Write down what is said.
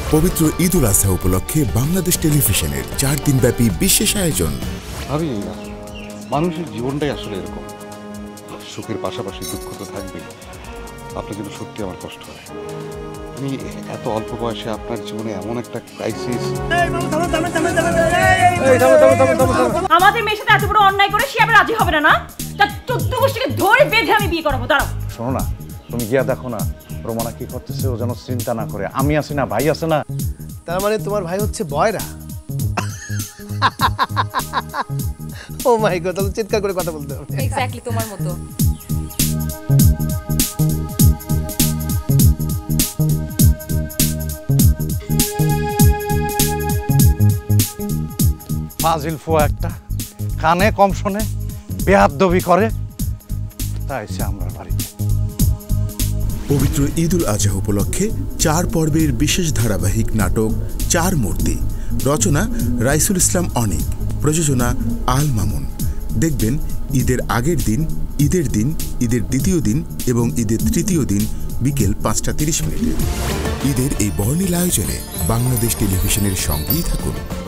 পবিত্র ঈদ উল আজহা উপলক্ষে বাংলাদেশ টেলিভিশনের 4 দিনব্যাপী বিশেষ আয়োজন। ভাবি মানুষের জীবনটাই আসলে এরকম, সুখের পাশাপাশি দুঃখ তো থাকবেই। আপনার জন্য সত্যি আমার কষ্ট হয়। আমি এত অল্প বয়সে আপনার জীবনে এমন একটা ক্রাইসিস। আমাদের মেয়ের সাথে এত বড় অন্যায় করে সে আবার রাজি হবে না, না? তার 14 গোষ্ঠীকে ধরে বেঁধে আমি বিয়ে করাবো। দাঁড়াও, শোনো না, তুমি গিয়া দেখো না রোমানা কি করতেছে, ও যেন চিন্তা না করে। আমি আছি না, ভাই আছে না। তার মানে তোমার ভাই হচ্ছে বয়রা? ও মাই গড, তাহলে চিৎকার করে কথা বলতে হবে। এক্স্যাক্টলি তোমার মতো। ফাজিল ফুয়া একটা, কানে কম শোনে, বেয়াদবি করে, তাই সে আমরা বাড়িতে। পবিত্র ঈদ উল আজহা উপলক্ষে 4 পর্বের বিশেষ ধারাবাহিক নাটক 4 মূর্তি, রচনা রাইসুল ইসলাম অনিক, প্রযোজনা আল মামুন। দেখবেন ঈদের আগের দিন, ঈদের দিন, ঈদের দ্বিতীয় দিন এবং ঈদের তৃতীয় দিন বিকেল 5:30 ঈদের এই বর্ণিল আয়োজনে বাংলাদেশ টেলিভিশনের সঙ্গেই থাকুন।